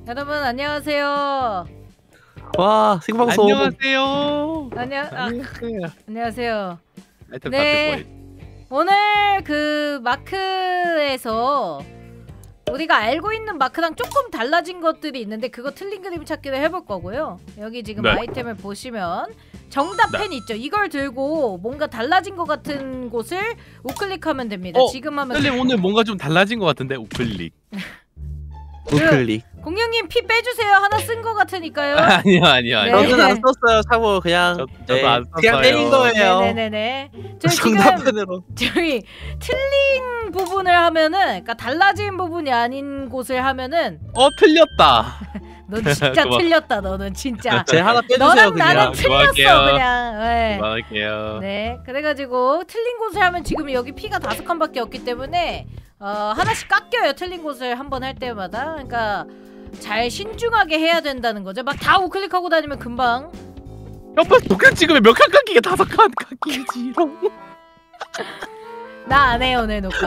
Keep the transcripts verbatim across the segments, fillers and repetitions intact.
여러분 안녕하세요. 와 생방송. 안녕하세요. 안녕 아, 안녕하세요. 안녕하세요. 하여튼 네. 오늘 그 마크에서 우리가 알고 있는 마크랑 조금 달라진 것들이 있는데 그거 틀린 그림 찾기를 해볼 거고요. 여기 지금 네. 아이템을 보시면 정답 네. 펜 있죠. 이걸 들고 뭔가 달라진 것 같은 곳을 우클릭하면 됩니다. 어, 지금 하면 셀님 오늘 뭔가 좀 달라진 것 같은데 우클릭. 우클릭. 공룡님 피 빼주세요. 하나 쓴 것 같으니까요. 아니요 아니요 아니요. 네. 저는 안 썼어요. 참고 그냥 저- 저도 네, 안 그냥 썼어요. 때린 거예요. 네네네네. 저희 지금 정답편으로. 저희 틀린 부분을 하면은, 그러니까 달라진 부분이 아닌 곳을 하면은, 어 틀렸다. 넌 진짜 그만. 틀렸다. 너는 진짜. 제 하나 빼주세요. 너랑 그냥. 나는 틀렸어 그만할게요. 그냥. 네. 그만할게요. 네. 그래가지고 틀린 곳을 하면 지금 여기 피가 다섯 칸밖에 없기 때문에 어, 하나씩 깎여요. 틀린 곳을 한 번 할 때마다. 그러니까 잘 신중하게 해야 된다는 거죠. 막 다 우클릭하고 다니면 금방. 옆에 독한 찍으면 몇 칸 깎이게 다섯 칸 깎이지. 나 안 해요 오늘 녹화.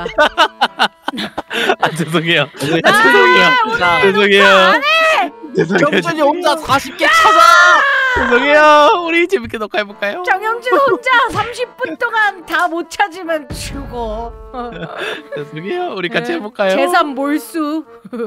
아 죄송해요. 오늘 나 죄송해요. 자, 죄송해요. 죄송해요. 정준이 혼자 사십 개 찾아. 죄송해요. 우리 재밌게 녹화해볼까요? 정영준 혼자 삼십 분 동안 다 못 찾으면 죽어. 죄송해요. 우리 같이 네. 해볼까요? 재산 몰수.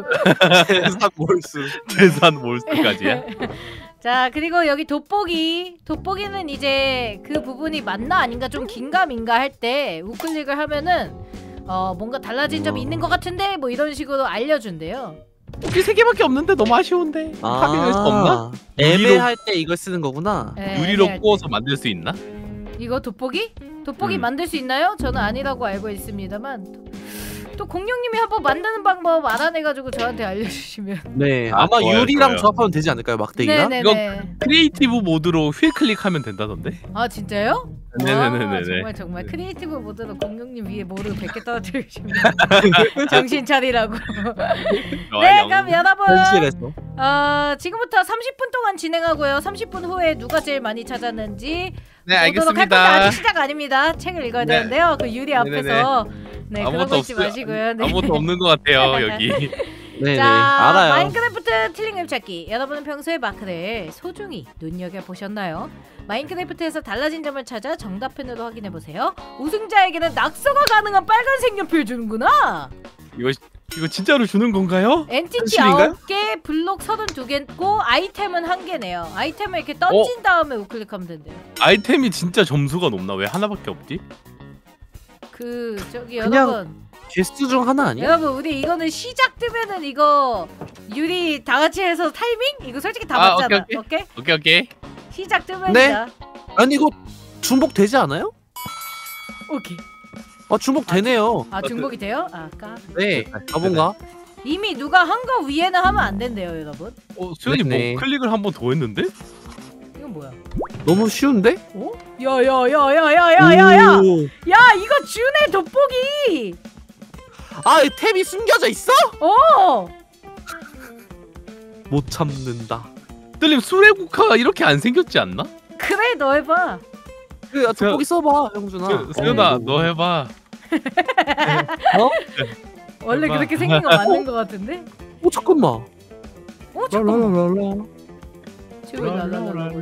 재산 몰수. 재산 몰수까지야? 자 그리고 여기 돋보기. 돋보기는 이제 그 부분이 맞나 아닌가 좀 긴가 민가 할 때 우클릭을 하면은 어 뭔가 달라진 점이 있는 것 같은데 뭐 이런 식으로 알려준대요. 우리 세 개밖에 없는데 너무 아쉬운데. 합의할 수 없나? 애매할 때 이걸 쓰는 거구나. 네, 유리로 애매할 때. 구워서 만들 수 있나? 이거 돋보기? 돋보기 음. 만들 수 있나요? 저는 아니라고 알고 있습니다만 또, 또 공룡님이 한번 만드는 방법 알아내가지고 저한테 알려주시면. 네. 아, 아마 좋아요, 유리랑 좋아요. 조합하면 되지 않을까요? 막대기랑? 네네네. 크리에이티브 모드로 휠 클릭하면 된다던데? 아 진짜요? 네네네네. 아, 정말 정말 크리에이티브 모드로 공룡님 위에 모두 백 개 떨어뜨리시면 정신 차리라고. 네 그럼 여러분 현실에서. 어, 지금부터 삼십 분 동안 진행하고요. 삼십 분 후에 누가 제일 많이 찾았는지 네 보도록 할 건데 알겠습니다. 아직 시작 아닙니다. 책을 읽어야 네. 되는데요. 그 유리 앞에서 네 그런 거 아무것도 잊지 없어요. 마시고요. 네. 아무것도 없는 것 같아요 여기. 네네. 자, 알아요. 마인크래프트 틀링을 찾기. 여러분은 평소에 마크를 소중히 눈여겨보셨나요? 마인크래프트에서 달라진 점을 찾아 정답편으로 확인해보세요. 우승자에게는 낙서가 가능한 빨간색 연필 주는구나. 이거 이거 진짜로 주는 건가요? 엔티티 현실인가요? 아홉 개, 블록 서른두 개고 아이템은 한 개네요. 아이템을 이렇게 던진 다음에 우클릭하면 된대요. 아이템이 진짜 점수가 높나? 왜 하나밖에 없지? 그 저기 그냥- 여러분 게스트 중 하나 아니야? 여러분 우리 이거는 시작 뜨면은 이거 유리 다 같이 해서 타이밍? 이거 솔직히 다 아, 맞잖아. 오케이, 오케이? 오케이 오케이. 시작 뜨면이다. 네. 아니 이거 중복 되지 않아요? 오케이. 아 중복 되네요. 아 중복이 돼요? 아까 네. 가본가? 이미 누가 한 거 위에는 하면 안 된대요, 여러분. 어 수현이 네네. 뭐 클릭을 한 번 더 했는데? 이건 뭐야? 너무 쉬운데? 어? 야야야야야야야야! 오. 야 이거 준의 돋보기! 아, 이 탭이 숨겨져 있어? 어! 못 참는다. 뜰림 수레국화가 이렇게 안 생겼지 않나? 그래 너 해봐. 그 야, 돋보기 써봐, 형준아. 수- 수현아 어. 너 해봐. 원래 해봐. 그렇게 생긴 거 맞는 거 같은데? 어 잠깐만. 어 잠깐만. 랄랄랄라. 지금 랄랄랄라.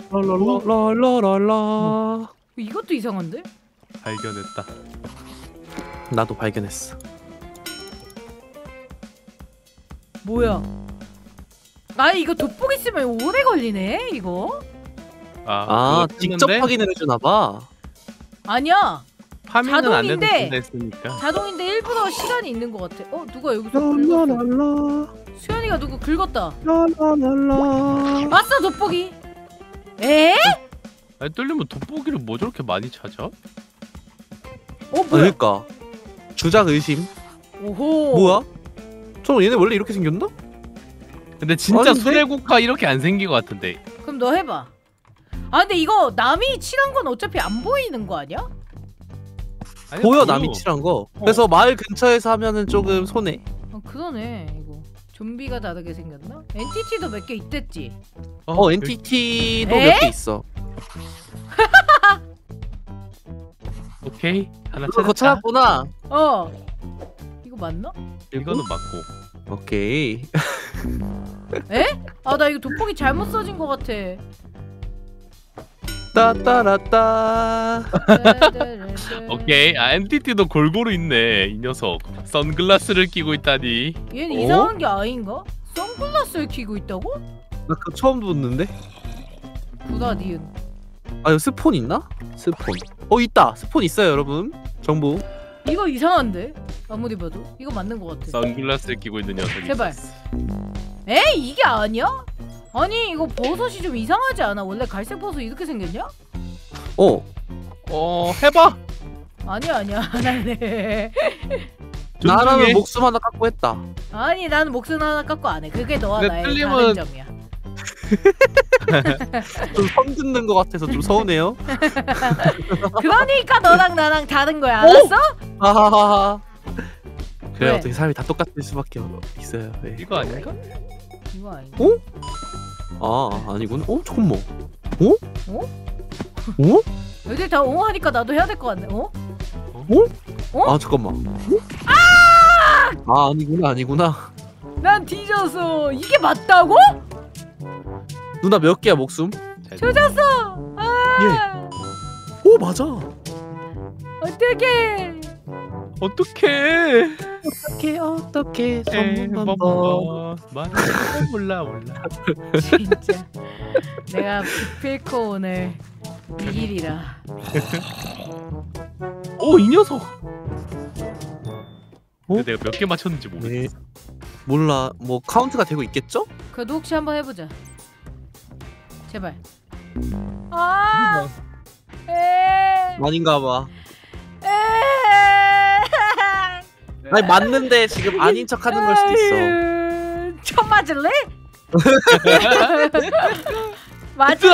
랄랄랄랄랄라. 이것도 이상한데? 발견했다. 나도 발견했어. 뭐야? 아 이거 돋보기 쓰면 오래 걸리네 이거? 아, 그거 직접 했는데 확인을 해주나봐. 아니야 파밍은 안 해도 자동인데. 된다 했으니까. 자동인데 일부러 시간이 있는 것 같아. 어 누가 여기서 긁었어? 랄랄랄라. 수현이가 누구 긁었다. 랄랄랄라. 왔어 돋보기. 에? 아니 뜰림은 돋보기를 뭐 저렇게 많이 찾아? 어 아, 뭐야? 그러니까 주작 의심. 오호. 뭐야? 저 얘네 원래 이렇게 생겼나? 근데 진짜 아닌데? 수레국화 이렇게 안 생긴 것 같은데. 그럼 너 해봐. 아 근데 이거 남이 칠한 건 어차피 안 보이는 거 아니야? 아니, 보여 보여. 남이 칠한 거. 그래서 마을 근처에서 하면은 조금 손해. 어 그러네 이거. 좀비가 다르게 생겼나? 엔티티도 몇 개 있댔지. 어 엔티티도 에? 몇 개 있어. 오케이 하나 그거 찾았다. 찾았구나. 어. 이거 맞나? 이거는 맞고. 오케이. 에? 아 나 이거 돋보기 잘못 써진 것 같아. 따따라따. 오케이. 아 엔티티도 골고루 있네. 이 녀석. 선글라스를 끼고 있다니. 얘는 어? 이상한 게 아닌가? 선글라스를 끼고 있다고? 나 그거 처음 듣는데? 구다 니은. 아 이거 스폰 있나? 스폰. 어 있다. 스폰 있어요 여러분. 정보. 이거 이상한데? 아무리 봐도 이거 맞는 것 같아. 선글라스를 끼고 있는 녀석이. 제발. 있었어. 에? 이게 아니야? 아니 이거 버섯이 좀 이상하지 않아? 원래 갈색 버섯 이렇게 생겼냐? 어. 어 해봐. 아니야 아니야 안 할래. 나라면 목숨 하나 깎고 했다. 아니 나는 목숨 하나 깎고 안 해. 그게 너와 근데 나의 틀림은- 다른 점이야. 좀 선 듣는 것 같아서 좀 서운해요. 그러니까 너랑 나랑 다른 거야. 알았어? 하하하하. 그래 왜? 어떻게 사람이 다 똑같을 수밖에 있어요. 네. 이거 아닌가? 이거 아닌가? 어? 아 아니군. 어 잠깐만. 어? 어? 어? 애들 다 어 하니까 나도 해야 될 것 같네. 어? 어? 아 잠깐만. 어? 아! 아 아니구나 아니구나. 난 뒤졌어. 이게 맞다고? 누나 몇 개야 목숨? 조졌어. 아. 오 맞아. 어떡해. 어떡해. 어떻게 어떻게 에이, 선물 뭐, 한 번. 뭐, 말- 몰라 몰라. 진짜. 내가 기필코 오늘 이길이라. 오 이 녀석. 어? 근데 내가 몇 개 맞췄는지 모르겠어. 네. 몰라 뭐 카운트가 되고 있겠죠? 그래도 혹시 한번 해보자. 제발. 아. 에. 아닌가 봐. 에. 아니 맞는데 지금 아닌 척하는 걸 수도 있어. 아유, 쳐 맞을래? 맞을래?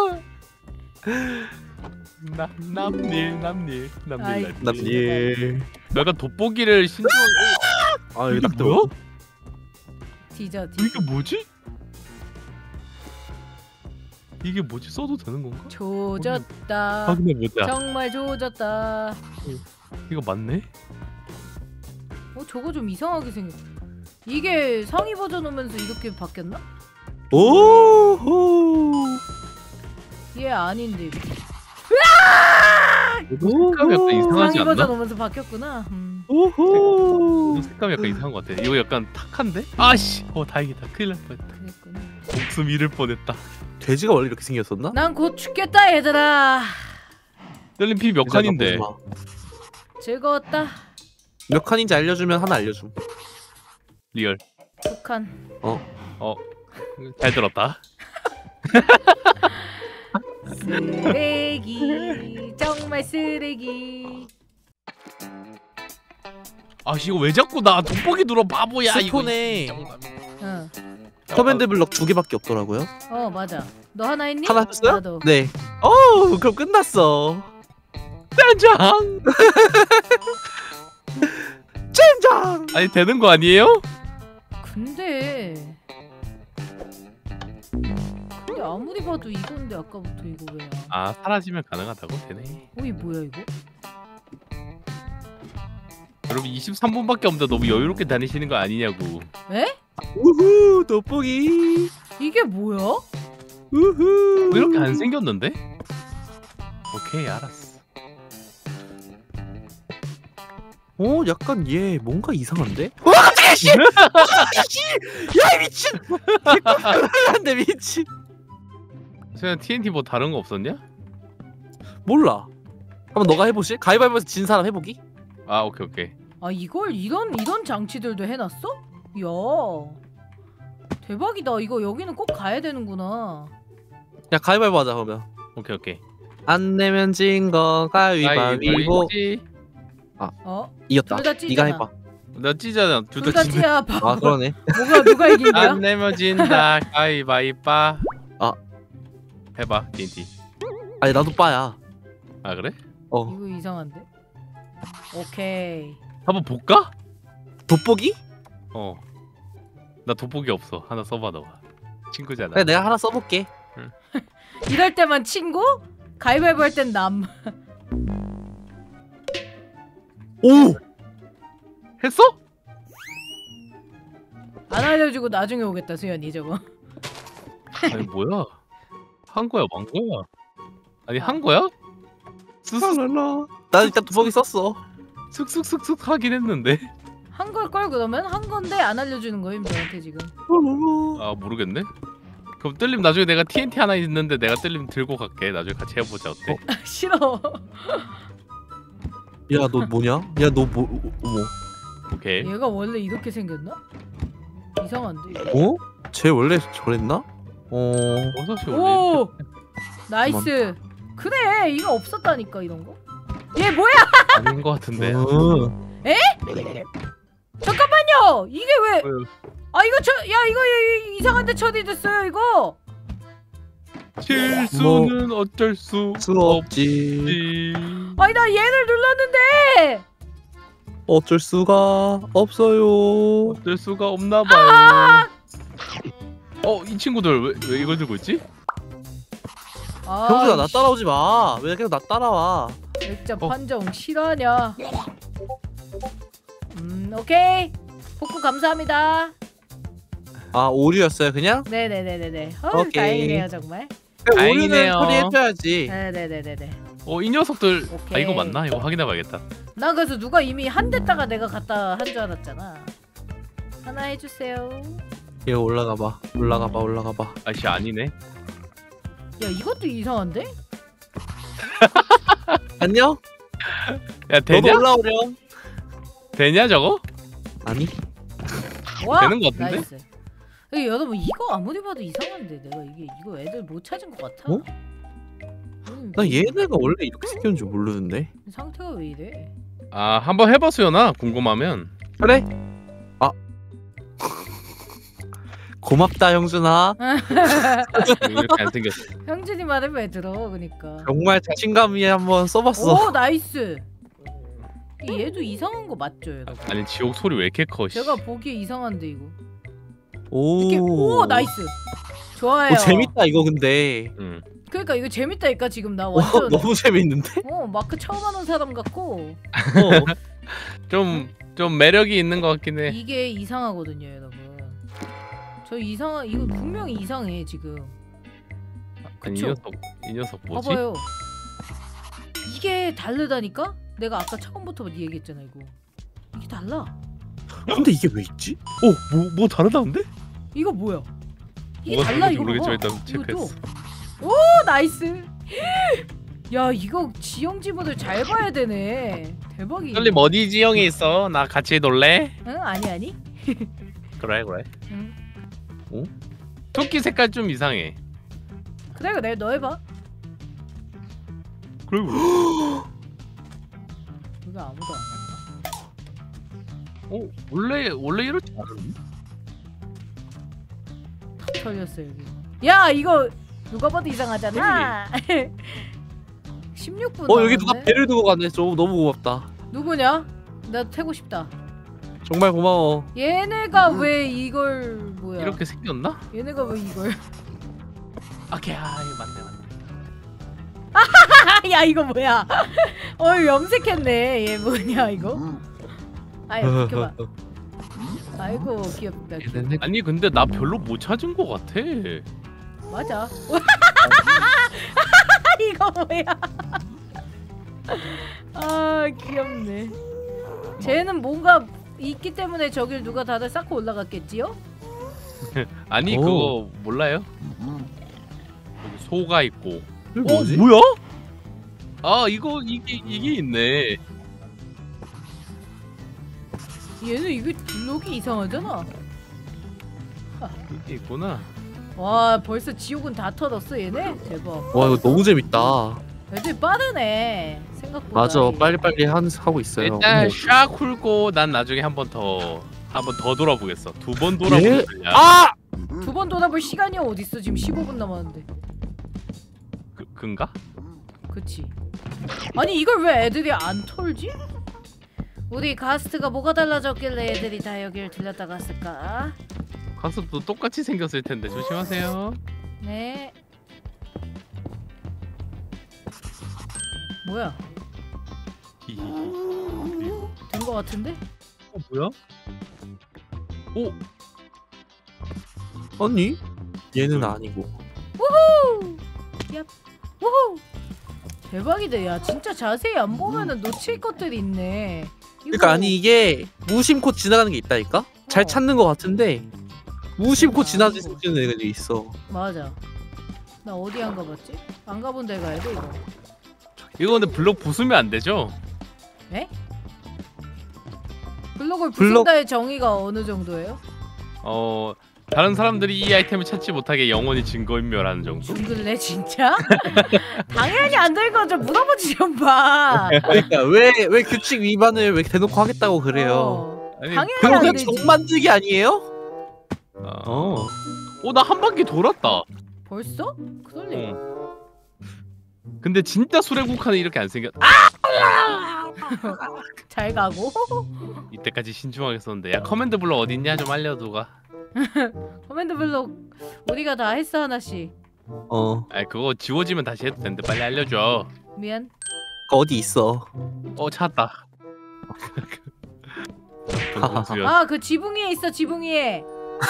남 남일 남일 아이, 남일 남일. 남일. 약간 돋보기를 신중하게. 아 여기 이게 딱 뭐야? 들어. 뒤져 어, 뒤져. 이게 뭐지? 이게 뭐지? 써도 되는 건가? 조졌다. 확인해 보자. 정말 조졌다. 이거 맞네? 어 저거 좀 이상하게 생겼. 이게 상위 버전 오면서 이렇게 바뀌었나? 오호. 얘 아닌데 이거. 색감이 약간 이상하지 상위 버전 않나? 오면서 바뀌었구나. 음. 오호. 색감이 약간 이상한 것 같아. 이거 약간 탁한데? 아씨! 어 다행이다. 큰일 날 뻔했다. 그랬구나. 목숨 잃을 뻔했다. 돼지가 원래 이렇게 생겼었나? 난 곧 죽겠다 얘들아. 셀린 피 몇 칸인데? 즐거웠다. 몇 칸인지 알려주면 하나 알려줌. 리얼. 두 칸. 어. 잘 들었다. 쓰레기. 정말 쓰레기. 아 이거 왜 자꾸 나 돋보기 눌러 바보야. 스폰에 이거. 응. 커맨드 블럭 두 개밖에 없더라고요. 어 맞아. 너 하나 했니? 하나 했어요? 나도. 네. 어 그럼 끝났어. 짠장. 젠장. 아니 되는 거 아니에요? 근데 근데 아무리 봐도 이건데 아까부터 이거 왜야? 아 사라지면 가능하다고? 되네. 어이 뭐야 이거? 여러분 이십삼 분밖에 없는데 너무 여유롭게 다니시는 거 아니냐고. 에? 우후 돋보기. 이게 뭐야? 우후. 왜 이렇게 안 생겼는데? 오케이 알았어. 어 약간 얘 뭔가 이상한데? 와 깜짝이야 씨! 아, 씨! 야 미친! 개꿀한데 미친. 세연 티엔티 뭐 다른 거 없었냐? 몰라. 한번 너가 해보실? 가위바위보에서 진 사람 해보기? 아 오케이 오케이. 아 이걸 이런 이런 장치들도 해놨어? 야 대박이다. 이거 여기는 꼭 가야 되는구나. 야 가위바위보 하자 그러면. 오케이 오케이. 안 내면 진 거 가위바위보. 어? 이겼다. 둘다 네가 찌잖아. 해봐. 나 찌잖아. 둘 둘 다 다 찌네. 찌야. 바보. 아 그러네. 뭐가 누가 이긴 거야? 안 내면 진다. 가위바위빠. 아. 해봐 티엔티. 아니 나도 빠야. 아 그래? 어. 이거 이상한데? 오케이. 한번 볼까? 돋보기? 어. 나 돋보기 없어. 하나 써봐 너가. 친구잖아. 그래 내가 하나 써볼게. 이럴 때만 친구? 가위바위보 할 땐 남. 오! 했어? 안 알려주고 나중에 오겠다 수연이 저거. 아니 뭐야? 한 거야, 만 거야? 아니 한 거야? 쑥쑥 랄라. 나 일단 두벅이 썼어. 쑥쑥쑥쑥 하긴 했는데. 한 걸 걸 그러면 한 건데 안 알려주는 거임 너한테 지금. 아 모르겠네. 그럼 뜰림 나중에 내가 티엔티 하나 있는데 내가 뜰림 들고 갈게. 나중에 같이 해보자 어때? 어? 싫어. 야 너 뭐냐? 야 너 뭐? 어머. 오케이. 얘가 원래 이렇게 생겼나? 이상한데. 어? 쟤 원래 저랬나? 어. 버섯이 올리. 오 나이스. 그래 이거 없었다니까 이런 거. 얘 뭐야? 아닌 것 같은데. 어. 잠깐만요. 이게 왜? 어, 아 이거 저 야 이거 이- 이상한데 처리됐어요 이거. 실수는 어쩔 수 수 없지. 없지. 아니 나 얘를 눌렀는데. 어쩔 수가 없어요. 어쩔 수가 없나 봐요. 어, 이 친구들 왜, 왜 이걸 들고 있지? 아, 형준아 나 따라오지 마. 왜 계속 나 따라와? 액자 어. 판정 실화냐? 음 오케이. 복구 감사합니다. 아 오류였어요 그냥? 네네네네네. 어 오케이. 다행이네요 정말. 오류는 다행이네요. 처리해줘야지. 네네네네네. 어, 이 녀석들. 오케이. 아, 이거 맞나? 이거 확인해봐야겠다. 나 그래서 누가 이미 한 대다가 내가 갖다 한 줄 알았잖아. 하나 해주세요. 얘 올라가봐. 올라가봐. 올라가봐. 아씨 아니네. 야 이것도 이상한데? 안녕? 야 되냐? 너도 올라오렴. 되냐 저거? 아니? 와 되는 거 같은데? 나이스. 야, 여러분 이거 아무리 봐도 이상한데 내가 이게 이거 애들 못 찾은 것 같아. 어? 음, 나 얘네가 원래 이렇게 생겼는지 모르는데. 상태가 왜 이래? 아 한번 해봐 수연아. 궁금하면. 그래? 아 고맙다 형준아. 이렇게 안 생겼어. 형준이 말을 왜 들어? 그니까. 정말 자신감이 한번 써봤어. 오 나이스. 이 얘도 이상한 거 맞죠 여러분? 아니 지옥 소리 왜 이렇게 커? 씨. 제가 보기에 이상한데 이거. 오. 이렇게 오 나이스. 좋아요. 오 재밌다 이거 근데. 응. 그러니까 이거 재밌다니까 지금 나 어, 완전. 너무 재밌는데? 어 마크 처음 하는 사람 같고. 어. 좀, 좀 매력이 있는 것 같긴 해. 이게 이상하거든요 여러분. 저 이상 이거 분명히 이상해 지금. 아니 이 그쵸? 녀석, 이 녀석 뭐지? 봐봐요. 이게 다르다니까? 내가 아까 처음부터 얘기했잖아 이거. 이게 달라. 근데 이게 왜 있지? 어, 뭐, 뭐 다르다는데? 이거 뭐야? 이게 뭐가 달라 다른지 이거 모르겠지만 봐봐. 일단 체크했어. 오 나이스. 야 이거 지형지물을 잘 봐야 되네. 대박이. 썰림 어디 지형에 있어? 나 같이 놀래? 응 아니 아니. 그래 그래. 응. 어? 토끼 색깔 좀 이상해. 그래 그래 너 해봐. 그래 그래. 여기 아무도 안 왔나? 어 원래 원래 이렇지 않은데? 다 털렸어 여기. 야 이거 누가 봐도 이상하잖아. 십육 분. 어 여기 누가 배를 두고 갔네. 저 너무 고맙다. 누구냐? 나 태고 싶다. 정말 고마워. 얘네가 왜 이걸 뭐야? 이렇게 생겼나? 얘네가 왜 이걸? 오케이 아 이거 맞네 맞네. 야 이거 뭐야? 어 염색했네. 얘 뭐냐 이거? 아야 비켜봐. 아이고 귀엽다. 귀엽다. 아니 근데 나 별로 못 찾은 것 같아. 맞아. 이거 뭐야? 아 귀엽네. 쟤는 뭔가 있기 때문에 저길 누가 다들 쌓고 올라갔겠지요? 아니 오. 그거 몰라요? 여기 소가 있고. 이게 뭐지? 어 뭐야? 아 이거 이게 이게 있네. 얘는 이게 블록이 이상하잖아. 이게 있구나. 와 벌써 지옥은 다 털었어 얘네? 대박. 와 이거 너무 재밌다. 애들 빠르네 생각보다. 맞아 빨리빨리 한, 하고 있어요. 일단 어머. 샥 훑고 난 나중에 한 번 더 한 번 더 돌아보겠어. 두 번 돌아보면 되냐? 아! 두 번 돌아볼 시간이 어딨어 지금 십오 분 남았는데. 그, 근가? 그치. 아니 이걸 왜 애들이 안 털지? 우리 가스트가 뭐가 달라졌길래 애들이 다 여길 들렸다 갔을까? 가스도 똑같이 생겼을 텐데 조심하세요. 네. 뭐야? 히히히. 된 거 같은데? 어 뭐야? 오 아니 얘는 아니고. 우후. 얍. 우후. 대박이다. 야 진짜 자세히 안 보면은 놓칠 것들이 있네. 이거... 그러니까 아니 이게 무심코 지나가는 게 있다니까? 잘 어. 찾는 거 같은데 무심코 아, 지나칠 아이고. 수 있는 애가 있어. 맞아. 나 어디 안 가봤지? 안 가본 데 가야 돼 이거. 이거 근데 블록 부수면 안 되죠? 네? 블록을 블록- 부순다의 정의가 어느 정도예요? 어 다른 사람들이 이 아이템을 찾지 못하게 영원히 증거인멸하는 정도? 중글래 진짜? 당연히 안 될 거죠. 물어보지 좀 봐. 그러니까 왜 왜 규칙 위반을 왜 대놓고 하겠다고 그래요? 어, 아니, 당연히 그거 안 그냥 되지. 정 만들기 아니에요? 어. 어, 나 한 바퀴 돌았다. 벌써? 그럴 리. 어. 근데 진짜 수레국화는 이렇게 안 생겼. 아! 잘 가고. 이때까지 신중하게 썼는데. 야 커맨드 블록 어디 있냐 좀 알려줘가. 커맨드 블록 우리가 다 했어 하나씩. 어 아 그거 지워지면 다시 해도 되는데 빨리 알려줘. 미안. 어디 있어? 어 찾았다. 정수연. 아 그 지붕 위에 있어 지붕 위에.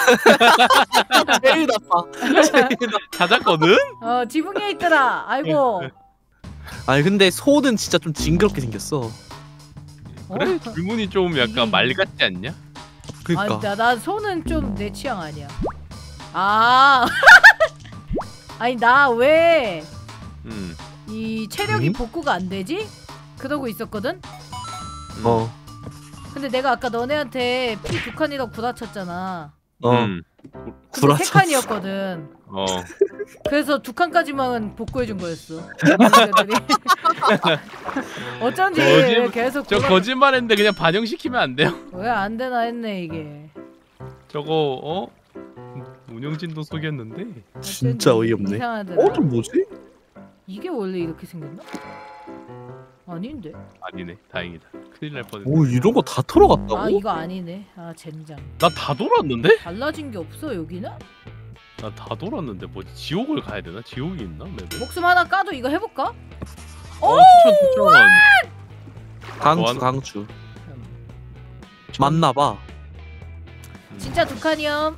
제일 나빠. 제일 나빠. 찾았거든? 어 지붕 위에 있더라. 아이고. 아니 근데 소는 진짜 좀 징그럽게 생겼어. 그래? 어? 줄무늬 좀 약간 이게- 말 같지 않냐? 그니까. 아니 나, 나 손은 좀 내 취향 아니야. 아 아니 나 왜 이 음. 체력이 음? 복구가 안 되지? 그러고 있었거든? 음. 어. 근데 내가 아까 너네한테 피 두 칸이라고 구라쳤잖아. 어. 음. 근데 세 구라쳤어. 칸이었거든. 어. 그래서 두 칸까지만 복구해준 거였어. 남자들이. 어쩐지 거짓- 계속 저 거짓말했는데 그냥 반영시키면 안 돼요? 왜안 되나 했네 이게. 저거 어? 운영진도 속였는데? 진짜 어쩐지 어이없네. 이상하더라. 어, 좀 뭐지? 이게 원래 이렇게 생겼나? 아닌데. 아니네. 다행이다. 큰일 날 뻔했네. 오 이런 거 다 털어갔다고? 아 이거 아니네. 아 젠장. 나 다 돌았는데? 달라진 게 없어 여기는? 나 다 돌았는데 뭐지? 지옥을 가야 되나? 지옥이 있나? 맵에? 목숨 하나 까도 이거 해볼까? 어 추천 추천. 강추 뭐하는- 강추. 맞나봐. 진짜 두 칸이요.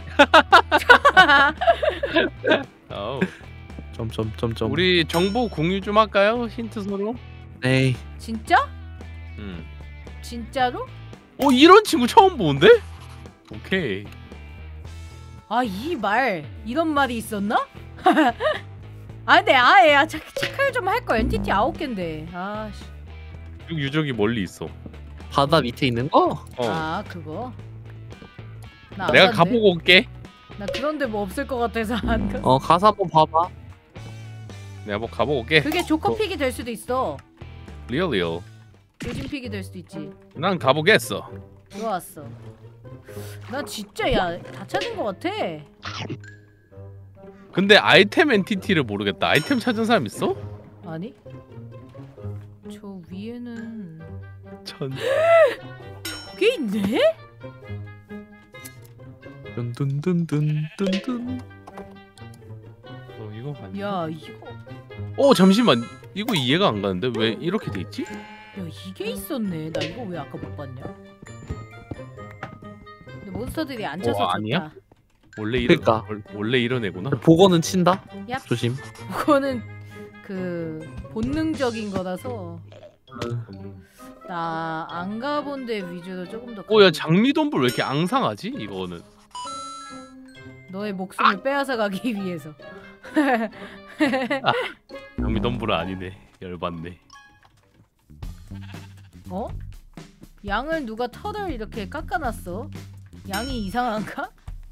아우. 점점점점. 우리 정보 공유 좀 할까요? 힌트 서로? 에이. 진짜? 음. 진짜로? 어 이런 친구 처음 보는데? 오케이. 아 이 말 이런 말이 있었나? 아 근데 아야 체크를 좀 할걸. 엔티티 아홉 개인데. 아씨. 쭉 유적이 멀리 있어. 바다 밑에 있는 거? 어. 아 그거. 나 안 내가 간대. 가보고 올게. 나 그런데 뭐 없을 것 같아서 안 가. 어 가서 한번 봐봐. 내가 뭐 가보고 올게. 그게 조커픽이 될 수도 있어. 리얼 리얼. 요즘 픽이 될 수도 있지. 난 가보겠어. 좋았어. 나 진짜 야 다 찾은 것 같아. 근데 아이템 엔티티를 모르겠다. 아이템 찾은 사람 있어? 아니? 저 위에는 전. 저게 있네? 든든든든든든. 어 이거 맞냐? 야 이거 어 잠시만. 이거 이해가 안 가는데 왜 이렇게 돼 있지? 야 이게 있었네. 나 이거 왜 아까 못 봤냐? 근데 몬스터들이 안 쳐서 어, 좋다. 아니야? 원래 이런 그러니까. 원- 원래 이런 애구나. 보고는 친다. 얍. 조심. 그거는 그 본능적인 거라서 나 안 가본 데 위주로 조금 더. 어야 가보자. 장미돈불 왜 이렇게 앙상하지? 이거는. 너의 목숨을 빼앗아 가기 위해서. 장미돈불은 아니네. 열받네. 어? 양을 누가 털을 이렇게 깎아놨어? 양이 이상한가?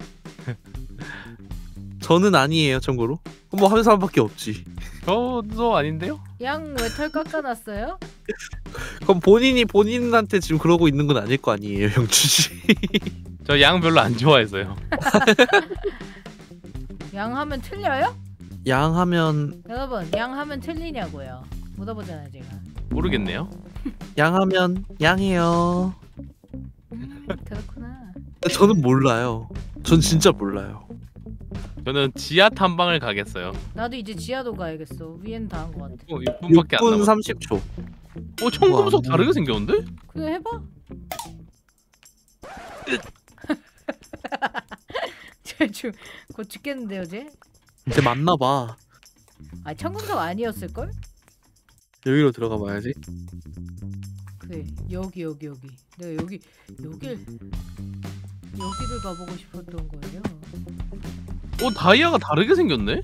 저는 아니에요 참고로. 뭐 하는 사람밖에 없지. 저도 아닌데요? 양 왜 털 깎아놨어요? 그럼 본인이 본인한테 지금 그러고 있는 건 아닐 거 아니에요 영주씨. 저 양 별로 안 좋아해서요. 양 하면 틀려요? 양 하면 여러분 양 하면 틀리냐고요. 물어보잖아요 제가. 모르겠네요. 양 하면 양해요. 그렇구나. 근데 저는 몰라요. 전 진짜 몰라요. 저는 지하 탐방을 가겠어요. 나도 이제 지하도 가야겠어. 위엔 다 한 것 같아. 어, 육 분밖에 안 육 분 남았어. 삼십 초. 어, 청금석 우와. 다르게 생겼는데? 그래 해봐. 지금 곧 죽겠는데요, 쟤? 이제 맞나봐. 아, 청금석 아니었을걸? 여기로 들어가 봐야지. 그래, 여기 여기 여기. 내가 여기 여길 여기를 가보고 싶었던 거예요. 어 다이아가 다르게 생겼네?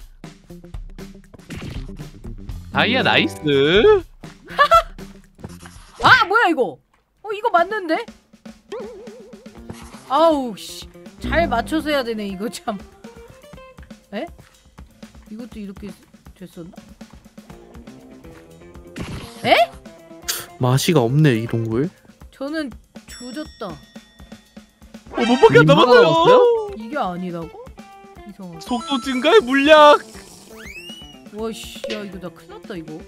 다이아 나이스. 아, 뭐야 이거? 어, 이거 맞는데? 아우 씨, 잘 맞춰서 해야 되네 이거 참. 에? 이것도 이렇게 됐었나? 에? 맛이가 없네 이 동굴. 저는 조졌다. 어, 못 밖에 안 민망하다 남았어요. 이게 아니라고? 이상하다. 속도 증가의 물약. 와씨, 야 이거 나 큰일 났다 이거.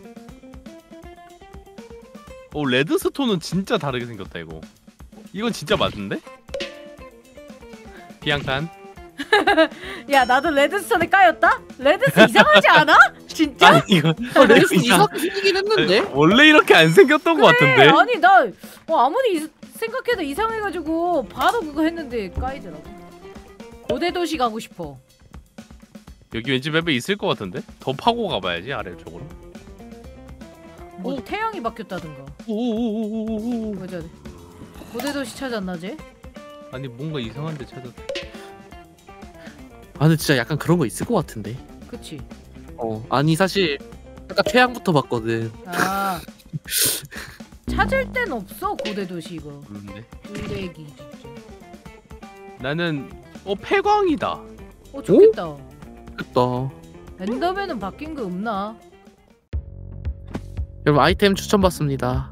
어 레드스톤은 진짜 다르게 생겼다 이거. 이건 진짜 맞는데? 비앙탄. 야, 나도 레드스톤에 까였다? 레드스톤 이상하지 않아? 진짜? 아니 이거 어, 레스 이상하게 생기긴 했는데? 원래 이렇게 안 생겼던 것 같은데. 아니 나 어, 아무리 이, 생각해도 이상해가지고 바로 그거 했는데 까이더라고. 고대 도시 가고 싶어. 여기 왠지 맵에 있을 것 같은데? 더 파고 가봐야지 아래쪽으로. 뭐 오. 태양이 바뀌었다든가. 오오오오오오. 뭐지? 고대 도시 찾았나 쟤? 아니 뭔가 이상한데 찾았. 아 근데 진짜 약간 그런 거 있을 것 같은데. 그치? 어 아니 사실 아까 태양부터 봤거든. 아 찾을 땐 없어 고대 도시 이거. 없는데. 쓰레기 진짜. 나는 어 폐광이다. 어 좋겠다. 됐다. 엔더맨은 바뀐 거 없나? 여러분 아이템 추천받습니다.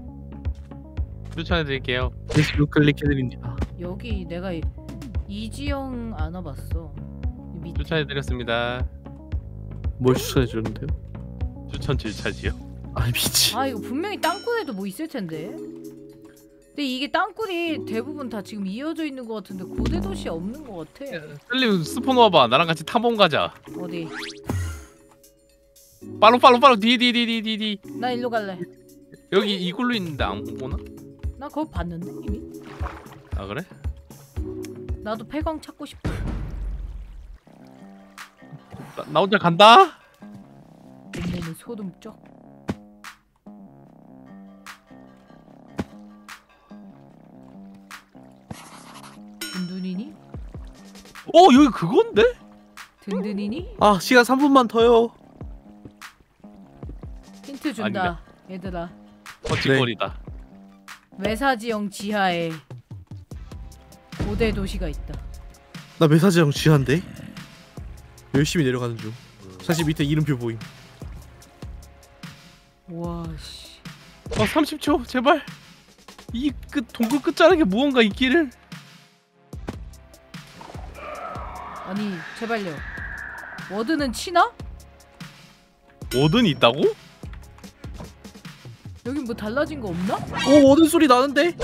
추천해드릴게요. 리스로 클릭해드립니다. 여기 내가 이, 이 지형 안 와봤어. 이 밑에. 추천해드렸습니다. 뭘 추천해주는데요? 추천 질차지요. 아 미치. 아 이거 분명히 땅굴에도 뭐 있을 텐데. 근데 이게 땅굴이 대부분 다 지금 이어져 있는 것 같은데 고대 도시 없는 것 같아. 셀림 스폰 와봐. 나랑 같이 탐험 가자. 어디? 빨로 빨로 빨로 디디디디디디. 나 일로 갈래. 여기 이글루 있는데 안 오나? 나 그거 봤는데 이미. 아 그래? 나도 폐광 찾고 싶어. 나, 나 혼자 간다. 온몸에 소름 쩍. 든든이니? 어 여기 그건데? 든든이니? 아 시간 삼 분만 더요. 힌트 준다. 얘들아. 거짓거리다. 외사지형 지하에 고대 도시가 있다. 나 메사지형 쥐한데? 열심히 내려가는 중. 사실 밑에 이름표 보임. 와 씨. 어 삼십 초 제발. 이 끝 동굴 끝자락에 무언가 있기를. 아니 제발요. 워드는 치나? 워든 있다고? 여긴 뭐 달라진 거 없나? 오 워든 소리 나는데?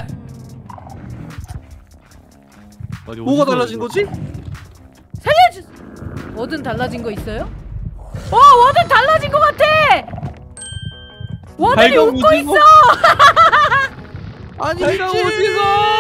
아니, 뭐가 어디서 달라진 거지? 살려주. 워든 달라진 거 있어요? 어 워든 달라진 거 같아. 워든이 발광 웃고 오징어. 있어. 아니 발광 미치. 오징어.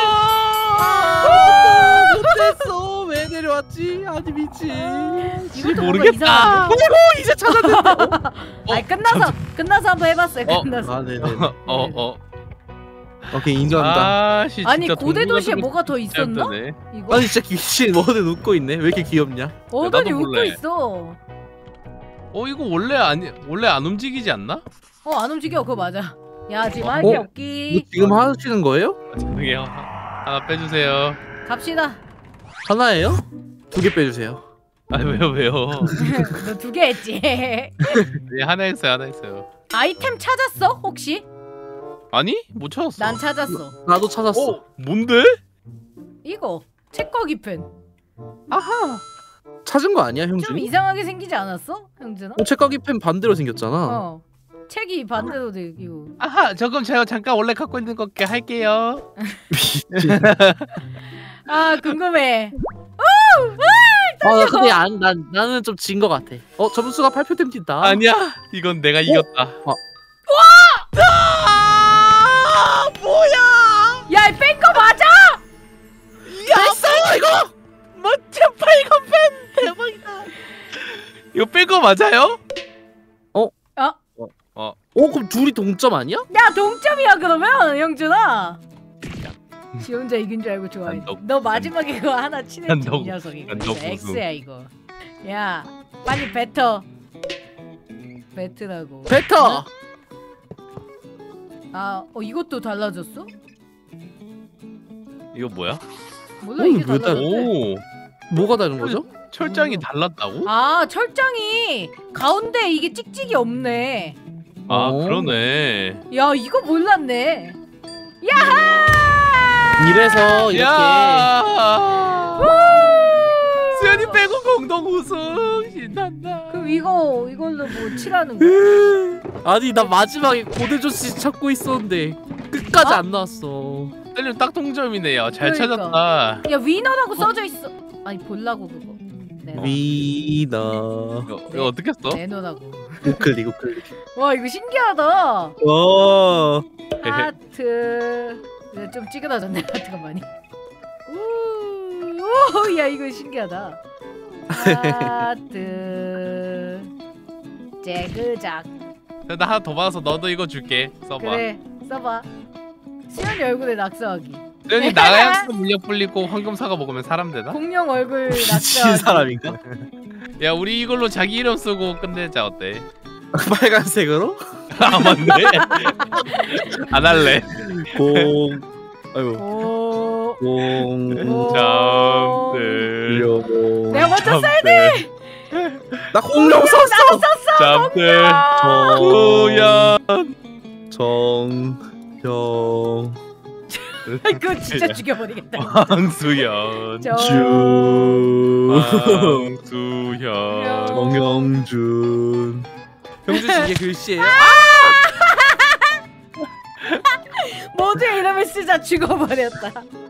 아, 못했어. 왜 내려왔지? 아니 미치. 이것도 뭔가 모르겠다. 이상한데? 오 이제 찾았는데. 어, 아니 끝나서 끝나서 한번 해봤어요. 어. 끝나서. 아 네네. 어 어. 오케이 인정합니다. 아씨 아니 진짜 고대 동굴 도시에 같은 거 뭐가 더 진짜 있었나? 힘드네. 이거 아니 진짜 미친 워든 웃고 있네. 왜 이렇게 귀엽냐? 워든이 나도 웃고 몰래. 있어. 어 이거 원래 아니 원래 안 움직이지 않나? 어 안 움직여. 그거 맞아. 야 하지마 어? 이게 이거 없기. 지금 하시는 거예요? 아, 죄송해요. 하나 빼주세요. 갑시다. 하나예요? 두 개 빼주세요. 아 왜요 왜요? 너 두 개 했지. 네, 하나 했어요 하나 했어요. 아이템 찾았어 혹시? 아니 못 찾았어. 난 찾았어. 나도 찾았어. 어 뭔데? 이거 책거기 펜. 아하. 찾은 거 아니야 좀 형준이? 이상하게 생기지 않았어, 형준아? 어, 책가기 펜 반대로 생겼잖아. 어. 책이 반대로 되고. 아하 저금 제가 잠깐 원래 갖고 있는 거 할게요. 아 궁금해. 아, 나 근데 안, 난, 나는 좀 진 거 같아. 어, 점수가 발표됨 뛴다. 아니야 이건 내가 이겼다. 아, 뭐야! 야, 뺀 거 맞아? 야, 됐어, 이거! 멋져. 빨간 펜 대박이다. 이거 뺀 거 맞아요? 어? 어. 어 그럼 둘이 동점 아니야? 야 동점이야 그러면 영준아. 지 혼자 이긴 줄 알고 좋아해. 난 너- 너 마지막에 그거 하나 치냈지 난 이 너- 녀석 이거. 난 너 진짜 고수. X야 이거. 야 빨리 뱉어. 뱉으라고. 뱉어. 아, 어 이것도 달라졌어? 이거 뭐야? 몰라 오, 이게 왜 달라? 달라졌대. 오. 뭐가 다른 거죠? 철장이 음. 달랐다고? 아 철장이 가운데 이게 찍찍이 없네. 아 오. 그러네. 야 이거 몰랐네. 야하! 이래서 이렇게 야. 수현이 빼고 공동 우승 신난다. 그럼 이거 이걸로 뭐 칠하는 거야? 아니 나 마지막에 고대조씨 찾고 있었는데 끝까지 어? 안 나왔어. 셀님 딱 동점이네요. 잘 그러니까. 찾았다. 야 위너라고 써져 있어. 아니 볼라고 그거. 내놔. 위나 이거, 이거 어떻게 써? 내놓으라고. 우클릭 우클릭. 와 이거 신기하다. 와. 하트. 이제 좀 찌그러졌네 하트가 많이. 우, 야 이거 신기하다. 하트. 재그작. 나 하나 더 받아서 너도 이거 줄게. 써봐. 그래 써봐. 수현이 얼굴에 낙서하기. 수현이 나가양수 물려 불리고 황금사과 먹으면 사람 되나? 공룡 얼굴 미친 낙서하기. 사람인가? 야 우리 이걸로 자기 이름 쓰고 끝내자 어때? 빨간색으로? 아 맞네. 안 할래. 공. 아이고. 오. 공. 오. 잠들. 공. 내가 먼저 써야 돼. 나 공룡 썼어. 잠들. 정. 우연. 정형. 이거 진짜 죽여버리겠다. 황수연. 저- 주. 황수연. 정영준. 형준 씨 이게 글씨예요? 모두의 이름을 쓰자 죽어버렸다.